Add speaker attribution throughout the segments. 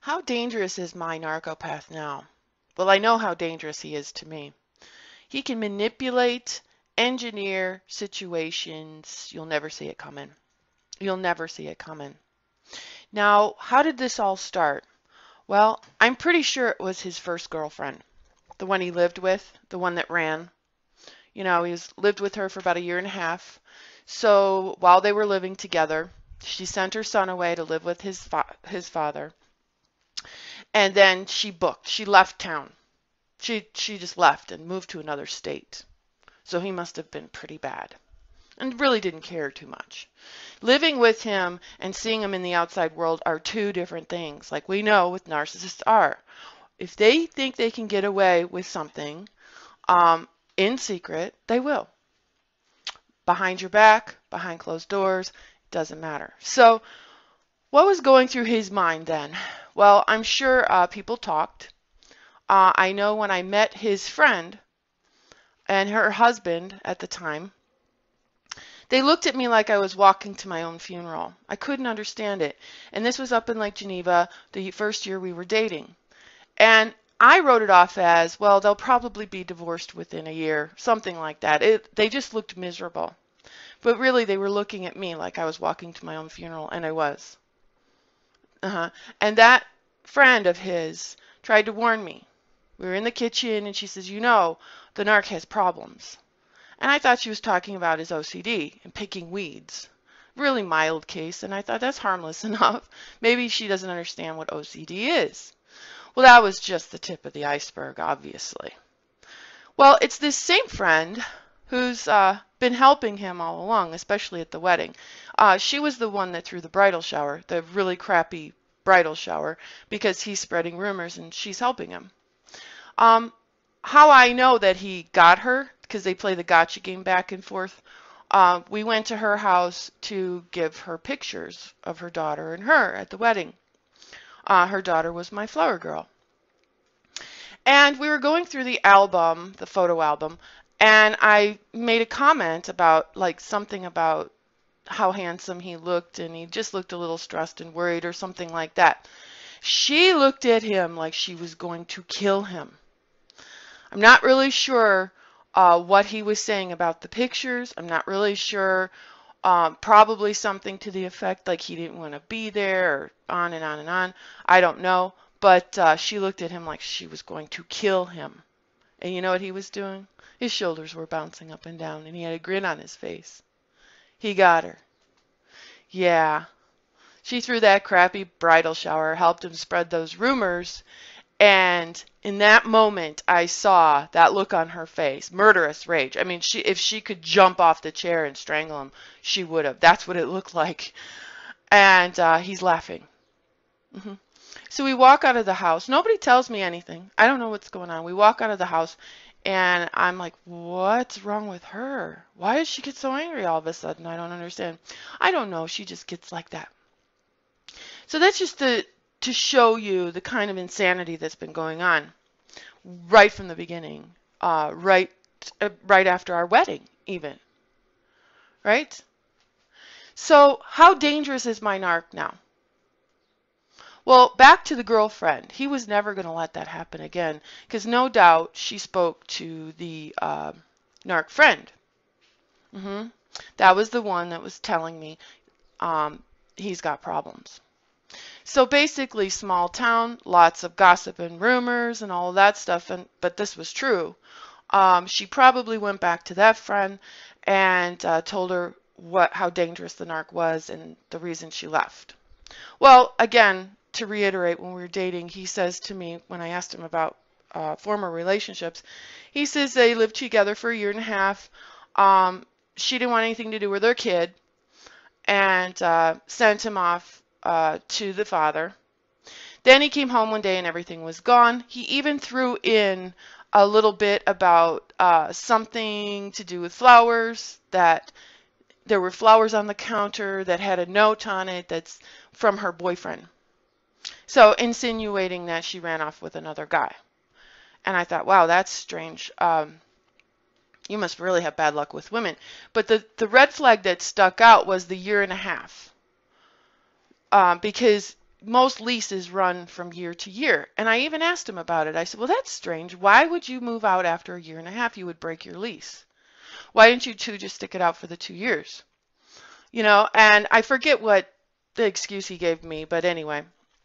Speaker 1: How dangerous is my narcopath now? Well, I know how dangerous he is to me. He can manipulate, engineer situations. You'll never see it coming. You'll never see it coming. Now, how did this all start? Well, I'm pretty sure it was his first girlfriend, the one he lived with, the one that ran. Lived with her for about a year and a half. So while they were living together, she sent her son away to live with his father. And then she booked. She left town. She just left and moved to another state. So he must have been pretty bad and really didn't care too much. Living with him and seeing him in the outside world are two different things, like we know with narcissists are. If they think they can get away with something in secret, they will. Behind your back, behind closed doors, doesn't matter. So what was going through his mind then? Well, I'm sure people talked. I know when I met his friend and her husband at the time, they looked at me like I was walking to my own funeral. I couldn't understand it. And this was up in Lake Geneva the first year we were dating. And I wrote it off as, well, they'll probably be divorced within a year, something like that. They just looked miserable. But really, they were looking at me like I was walking to my own funeral, and I was. And that friend of his tried to warn me. We were in the kitchen, and she says, the narc has problems. And I thought she was talking about his OCD and picking weeds. Really mild case, and I thought that's harmless enough. Maybe she doesn't understand what OCD is. Well, that was just the tip of the iceberg, obviously. Well, it's this same friend who's been helping him all along, especially at the wedding. She was the one that threw the bridal shower, the really crappy bridal shower, because he's spreading rumors and she's helping him. How I know that he got her, because they play the gotcha game back and forth, we went to her house to give her pictures of her daughter and her at the wedding. Her daughter was my flower girl. And we were going through the album, the photo album, and I made a comment about, like, something about how handsome he looked, and he just looked a little stressed and worried or something like that. She looked at him like she was going to kill him. I'm not really sure what he was saying about the pictures. I'm not really sure. Probably something to the effect like he didn't want to be there, or on and on and on. I don't know. But she looked at him like she was going to kill him. And you know what he was doing? His shoulders were bouncing up and down, and he had a grin on his face. He got her. Yeah. She threw that crappy bridal shower, helped him spread those rumors, and in that moment, I saw that look on her face, murderous rage. I mean, if she could jump off the chair and strangle him, she would have. That's what it looked like. And he's laughing. So we walk out of the house. Nobody tells me anything. I don't know what's going on. We walk out of the house, and I'm like, what's wrong with her? Why does she get so angry all of a sudden? I don't understand. I don't know. She just gets like that. So that's just to show you the kind of insanity that's been going on right from the beginning, right after our wedding, even. Right? So how dangerous is my narc now? Well, back to the girlfriend. He was never going to let that happen again, because no doubt she spoke to the narc friend. That was the one that was telling me he's got problems. So basically, small town, lots of gossip and rumors and all of that stuff, but this was true. She probably went back to that friend and told her how dangerous the narc was and the reason she left. Well, again, to reiterate, when we were dating, he says to me, when I asked him about former relationships, he says they lived together for a year and a half. She didn't want anything to do with their kid and sent him off to the father. Then he came home one day and everything was gone. He even threw in a little bit about something to do with flowers, that there were flowers on the counter that had a note on it that's from her boyfriend. So insinuating that she ran off with another guy. And I thought, wow, that's strange. You must really have bad luck with women. But the red flag that stuck out was the year and a half. Because most leases run from year to year. And I even asked him about it. I said, well, that's strange. Why would you move out after a year and a half? You would break your lease. Why didn't you two just stick it out for the 2 years? You know, and I forget what the excuse he gave me, but anyway,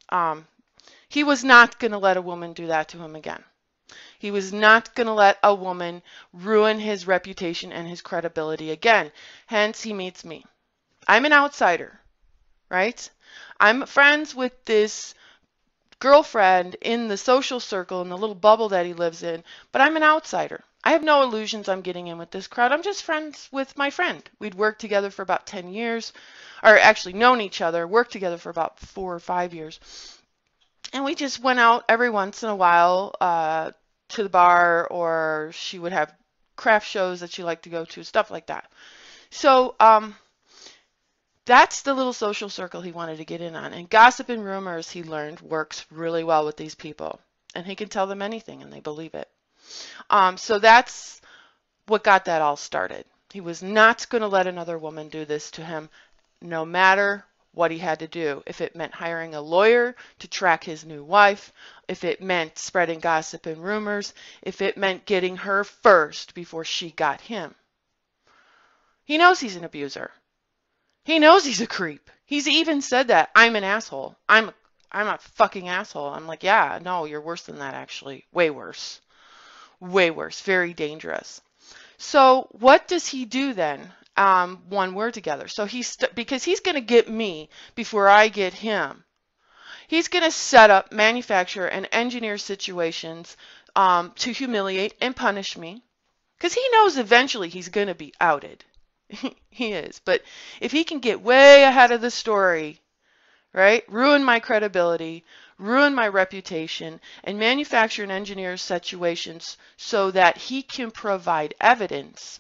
Speaker 1: he was not going to let a woman do that to him again. He was not going to let a woman ruin his reputation and his credibility again. Hence, he meets me. I'm an outsider, right? I'm friends with this girlfriend in the social circle, in the little bubble that he lives in, but I'm an outsider. I have no illusions I'm getting in with this crowd. I'm just friends with my friend. We'd worked together for about 10 years, or actually known each other, worked together for about 4 or 5 years. And we just went out every once in a while to the bar, or she would have craft shows that she liked to go to, stuff like that. So that's the little social circle he wanted to get in on. And gossip and rumors, he learned, works really well with these people. And he can tell them anything and they believe it. So that's what got that all started. He was not going to let another woman do this to him, no matter what he had to do. If it meant hiring a lawyer to track his new wife, if it meant spreading gossip and rumors, if it meant getting her first before she got him. He knows he's an abuser. He knows he's a creep. He's even said that. I'm an asshole. I'm a fucking asshole. I'm like, yeah, no, you're worse than that, actually. Way worse. Way worse. Very dangerous. So what does he do then when we're together? So because he's going to get me before I get him. He's going to set up, manufacture, and engineer situations to humiliate and punish me. Because he knows eventually he's going to be outed. He is. But if he can get way ahead of the story, right, ruin my credibility, ruin my reputation, and manufacture and engineer situations so that he can provide evidence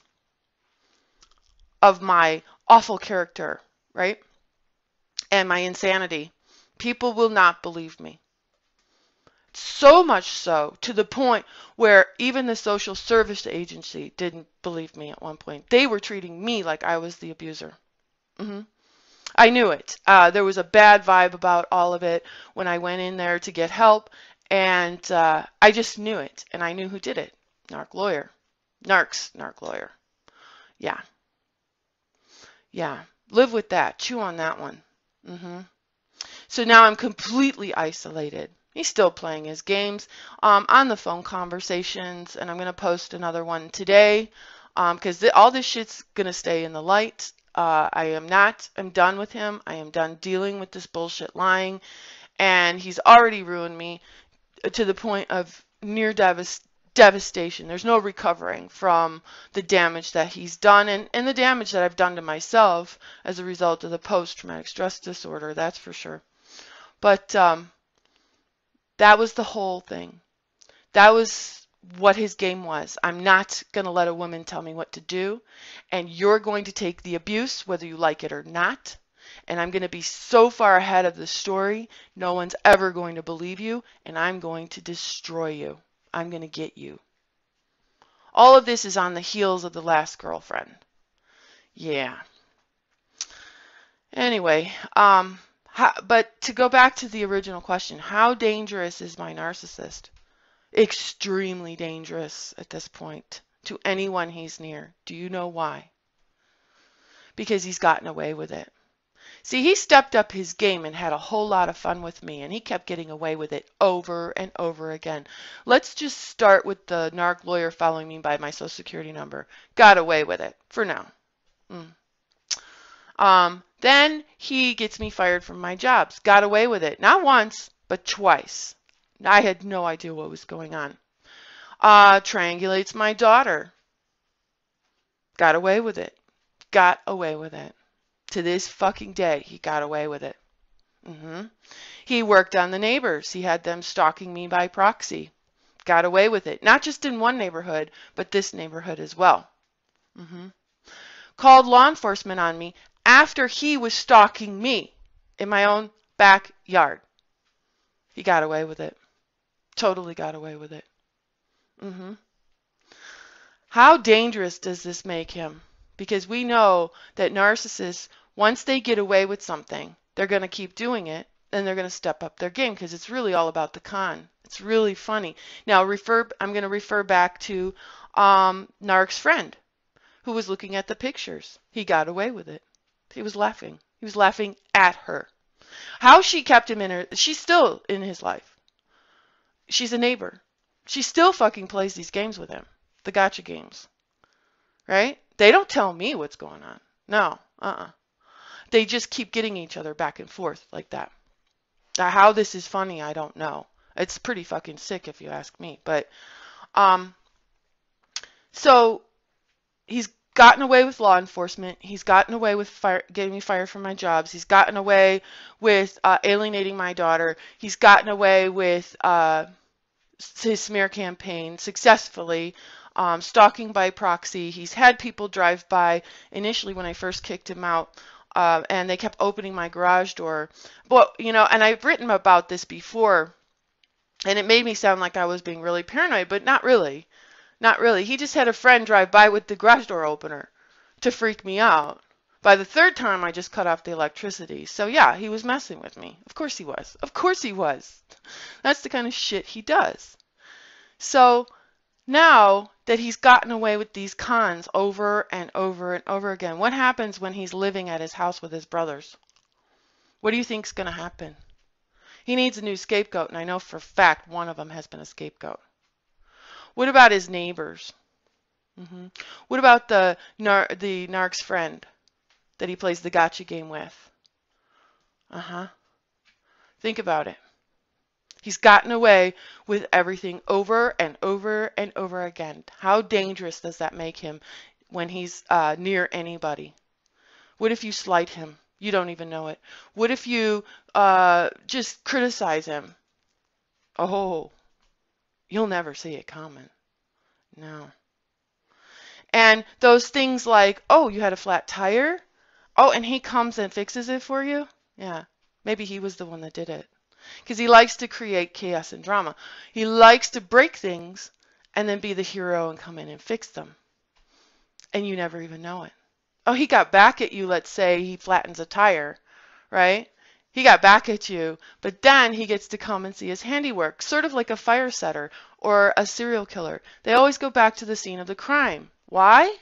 Speaker 1: of my awful character, right, and my insanity, people will not believe me. So much so to the point where even the social service agency didn't believe me at one point. They were treating me like I was the abuser. I knew it. There was a bad vibe about all of it when I went in there to get help, and I just knew it, and I knew who did it. Narc lawyer. Narc lawyer. Yeah. Yeah. Live with that. Chew on that one. So now I'm completely isolated. He's still playing his games on the phone conversations, and I'm going to post another one today because all this shit's going to stay in the light. I'm done with him. I am done dealing with this bullshit lying, and he's already ruined me to the point of near devastation. There's no recovering from the damage that he's done and the damage that I've done to myself as a result of the post-traumatic stress disorder, that's for sure. But that was the whole thing. That was what his game was. I'm not going to let a woman tell me what to do, and you're going to take the abuse whether you like it or not, and I'm going to be so far ahead of the story, no one's ever going to believe you, and I'm going to destroy you. I'm going to get you. All of this is on the heels of the last girlfriend. Yeah. Anyway, but to go back to the original question, how dangerous is my narcissist? Extremely dangerous at this point to anyone he's near. Do you know why? Because he's gotten away with it. See, he stepped up his game and had a whole lot of fun with me, and he kept getting away with it over and over again. Let's just start with the narc lawyer following me by my social security number. Got away with it for now. Then he gets me fired from my jobs. Got away with it. Not once, but twice. I had no idea what was going on. Triangulates my daughter. Got away with it. Got away with it. To this fucking day, he got away with it. He worked on the neighbors. He had them stalking me by proxy. Got away with it. Not just in one neighborhood, but this neighborhood as well. Called law enforcement on me after he was stalking me in my own backyard. He got away with it. Totally got away with it. How dangerous does this make him? Because we know that narcissists, once they get away with something, they're going to keep doing it and they're going to step up their game because it's really all about the con. It's really funny. Now, I'm going to refer back to Narc's friend who was looking at the pictures. He got away with it. He was laughing. He was laughing at her. How she kept him in her, she's still in his life. She's a neighbor. She still fucking plays these games with him, the gotcha games, right? They don't tell me what's going on. No, They just keep getting each other back and forth like that. How this is funny, I don't know. It's pretty fucking sick if you ask me. But, so he's gotten away with law enforcement. He's gotten away with getting me fired from my jobs. He's gotten away with alienating my daughter. He's gotten away with his smear campaign successfully, stalking by proxy. He's had people drive by initially when I first kicked him out, and they kept opening my garage door. But, you know, and I've written about this before, and it made me sound like I was being really paranoid, but not really. Not really. He just had a friend drive by with the garage door opener to freak me out. By the third time, I just cut off the electricity. So yeah, he was messing with me. Of course he was. Of course he was. That's the kind of shit he does. So now that he's gotten away with these cons over and over and over again, what happens when he's living at his house with his brothers? What do you think's going to happen? He needs a new scapegoat, and I know for a fact one of them has been a scapegoat. What about his neighbors? What about the narc's friend that he plays the gotcha game with? Think about it. He's gotten away with everything over and over and over again. How dangerous does that make him when he's near anybody? What if you slight him? You don't even know it. What if you just criticize him? Oh, you'll never see it coming. No. And those things like, oh, you had a flat tire? Oh, and he comes and fixes it for you? Yeah, maybe he was the one that did it. Because he likes to create chaos and drama. He likes to break things and then be the hero and come in and fix them. And you never even know it. Oh, he got back at you, let's say he flattens a tire, right? He got back at you, but then he gets to come and see his handiwork, sort of like a fire setter or a serial killer. They always go back to the scene of the crime. Why?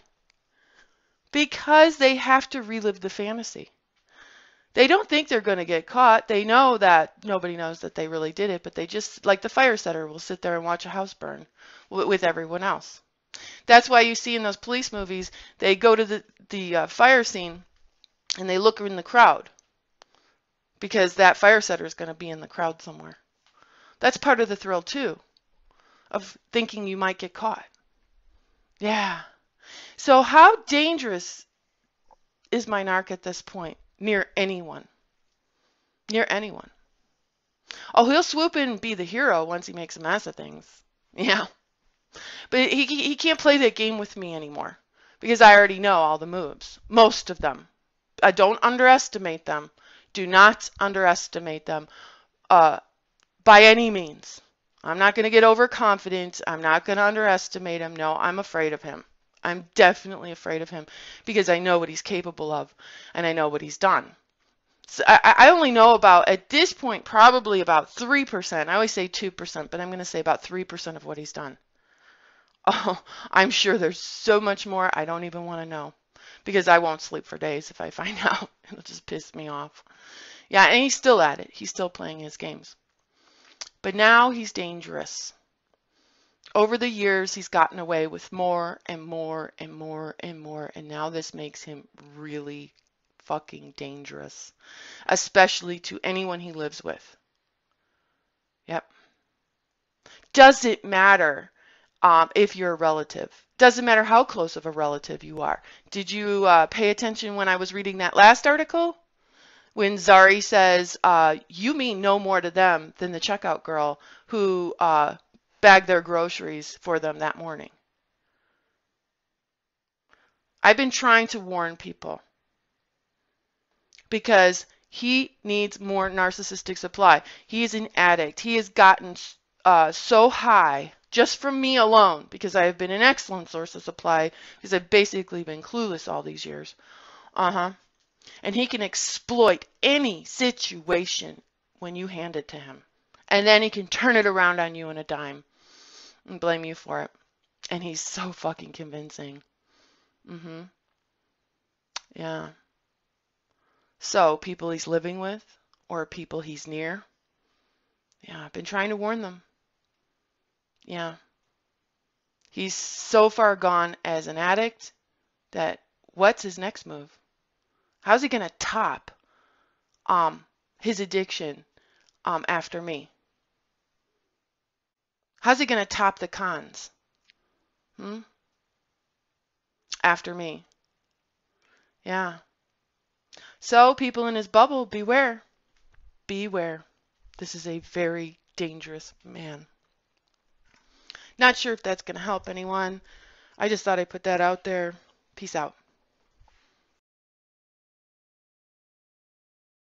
Speaker 1: Because they have to relive the fantasy. They don't think they're going to get caught. They know that nobody knows that they really did it, but they just, like the fire setter, will sit there and watch a house burn with everyone else. That's why you see in those police movies, they go to the fire scene and they look in the crowd because that fire setter is going to be in the crowd somewhere. That's part of the thrill, too, of thinking you might get caught. Yeah. So how dangerous is my narc at this point? Near anyone. Near anyone. Oh, he'll swoop in and be the hero once he makes a mess of things. Yeah. But he can't play that game with me anymore because I already know all the moves. Most of them. I don't underestimate them. Do not underestimate them by any means. I'm not going to get overconfident. I'm not going to underestimate him. No, I'm afraid of him. I'm definitely afraid of him because I know what he's capable of and I know what he's done. So I only know about, at this point, probably about 3%. I always say 2%, but I'm going to say about 3% of what he's done. Oh, I'm sure there's so much more I don't even want to know because I won't sleep for days if I find out. It'll just piss me off. Yeah, and he's still at it. He's still playing his games. But now he's dangerous. Over the years, he's gotten away with more and more and more and more, and now this makes him really fucking dangerous, especially to anyone he lives with. Yep. Doesn't matter if you're a relative. Doesn't matter how close of a relative you are. Did you pay attention when I was reading that last article? When Zari says, you mean no more to them than the checkout girl who bagged their groceries for them that morning. I've been trying to warn people because he needs more narcissistic supply. He is an addict. He has gotten so high just from me alone because I have been an excellent source of supply because I've basically been clueless all these years. And he can exploit any situation when you hand it to him. And then he can turn it around on you in a dime and blame you for it. And he's so fucking convincing. Mm-hmm. Yeah. So, people he's living with or people he's near. Yeah, I've been trying to warn them. Yeah. He's so far gone as an addict that what's his next move? How's he going to top his addiction after me? How's he going to top the cons? After me. Yeah. So, people in his bubble, beware. Beware. This is a very dangerous man. Not sure if that's going to help anyone. I just thought I'd put that out there. Peace out.